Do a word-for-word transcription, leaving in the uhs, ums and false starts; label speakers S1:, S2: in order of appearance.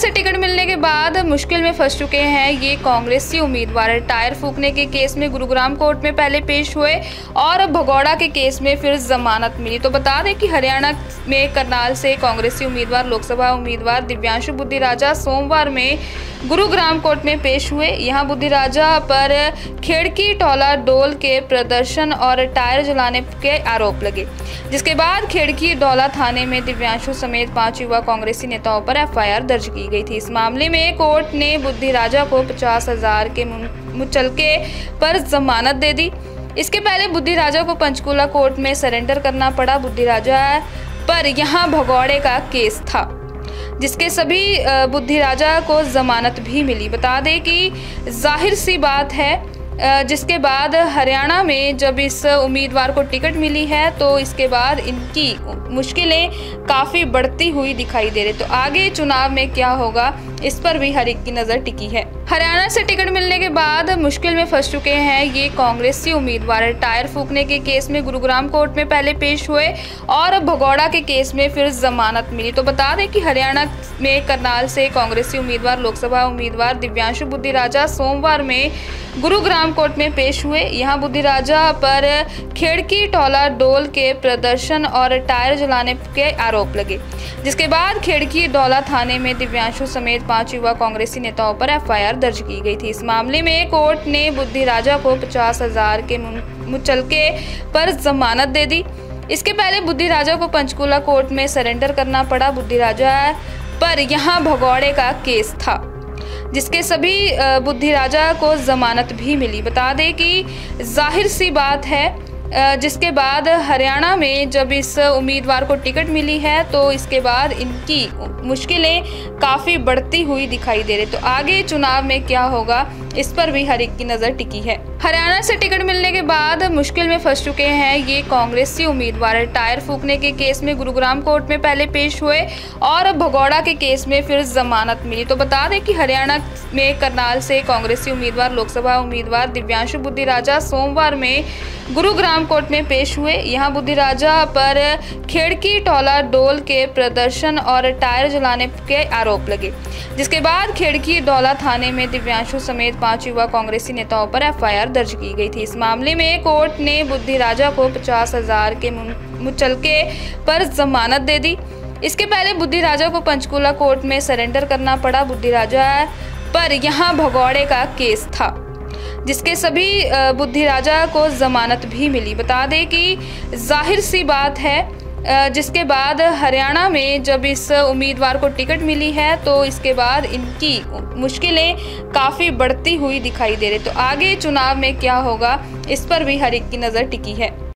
S1: से टिकट मिलने के बाद मुश्किल में फंस चुके हैं ये कांग्रेसी उम्मीदवार। टायर फूकने के केस में गुरुग्राम कोर्ट में पहले पेश हुए और भगौड़ा के केस में फिर जमानत मिली। तो बता दें कि हरियाणा में करनाल से कांग्रेसी उम्मीदवार लोकसभा उम्मीदवार दिव्यांशु बुद्धिराजा सोमवार में गुरुग्राम कोर्ट में पेश हुए। यहां बुद्धिराजा पर खेड़की टोला डोल के प्रदर्शन और टायर जलाने के आरोप लगे, जिसके बाद खेड़की डोला थाने में दिव्यांशु समेत पांच युवा कांग्रेसी नेताओं पर एफ आई आर दर्ज की गई थी। इस मामले में कोर्ट ने बुद्धिराजा को पचास हजार के मुचलके पर जमानत दे दी। इसके पहले बुद्धिराजा को पंचकूला कोर्ट में सरेंडर करना पड़ा। बुद्धिराजा पर यहां भगौड़े का केस था, जिसके सभी बुद्धिराजा को जमानत भी मिली। बता दें कि जाहिर सी बात है, जिसके बाद हरियाणा में जब इस उम्मीदवार को टिकट मिली है तो इसके बाद इनकी मुश्किलें काफ़ी बढ़ती हुई दिखाई दे रही। तो आगे चुनाव में क्या होगा, इस पर भी हर एक की नज़र टिकी है। हरियाणा से टिकट मिलने के बाद मुश्किल में फंस चुके हैं ये कांग्रेसी उम्मीदवार। टायर फूकने के केस में गुरुग्राम कोर्ट में पहले पेश हुए और भगौड़ा के केस में फिर जमानत मिली। तो बता दें कि हरियाणा में करनाल से कांग्रेसी उम्मीदवार लोकसभा उम्मीदवार दिव्यांशु बुद्धिराजा सोमवार में गुरुग्राम कोर्ट में पेश हुए। यहां बुद्धिराजा पर खेड़की टोला डोल के प्रदर्शन और टायर जलाने के आरोप लगे, जिसके बाद खेड़की डोला थाने में दिव्यांशु समेत पांच युवा कांग्रेसी नेताओं पर एफ आई आर दर्ज की गई थी। इस मामले में कोर्ट ने बुद्धिराजा को पचास हजार के मुचलके पर जमानत दे दी। इसके पहले बुद्धिराजा को पंचकूला कोर्ट में सरेंडर करना पड़ा। बुद्धिराजा पर यहां भगौड़े का केस था, जिसके सभी बुद्धिराजा को जमानत भी मिली। बता दें कि जाहिर सी बात है, जिसके बाद हरियाणा में जब इस उम्मीदवार को टिकट मिली है तो इसके बाद इनकी मुश्किलें काफ़ी बढ़ती हुई दिखाई दे रही। तो आगे चुनाव में क्या होगा, इस पर भी हर एक की नज़र टिकी है। हरियाणा से टिकट मिलने के बाद मुश्किल में फंस चुके हैं ये कांग्रेसी उम्मीदवार। टायर फूकने के केस में गुरुग्राम कोर्ट में पहले पेश हुए और भगौड़ा के केस में फिर जमानत मिली। तो बता दें कि हरियाणा में करनाल से कांग्रेसी उम्मीदवार लोकसभा उम्मीदवार दिव्यांशु बुद्धिराजा सोमवार में गुरुग्राम कोर्ट में पेश हुए। यहां बुद्धिराजा पर खेड़की टोला डोल के प्रदर्शन और टायर जलाने के आरोप लगे, जिसके बाद खेड़की डोला थाने में दिव्यांशु समेत पांच युवा कांग्रेसी नेताओं पर एफ आई आर दर्ज की गई थी। इस मामले में कोर्ट ने बुद्धिराजा को पचास हजार के मुचलके पर जमानत दे दी। इसके पहले बुद्धिराजा को पंचकूला कोर्ट में सरेंडर करना पड़ा। बुद्धिराजा पर यहां भगौड़े का केस था, जिसके सभी बुद्धिराजा को जमानत भी मिली। बता दें कि जाहिर सी बात है, जिसके बाद हरियाणा में जब इस उम्मीदवार को टिकट मिली है तो इसके बाद इनकी मुश्किलें काफ़ी बढ़ती हुई दिखाई दे रही। तो आगे चुनाव में क्या होगा, इस पर भी हर एक की नज़र टिकी है।